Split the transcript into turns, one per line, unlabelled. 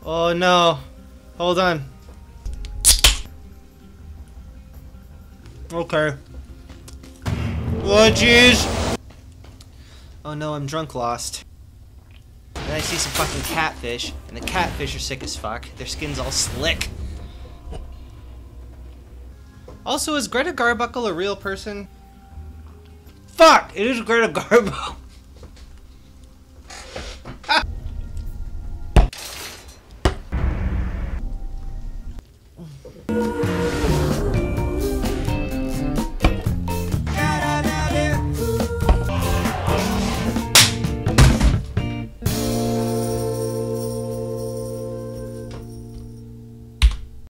Oh no. Hold on. Okay. Oh jeez. Oh no, I'm drunk lost. Then I see some fucking catfish, and the catfish are sick as fuck. Their skin's all slick. Also, is Greta Garbuckle a real person? Fuck! It is Greta Garbo.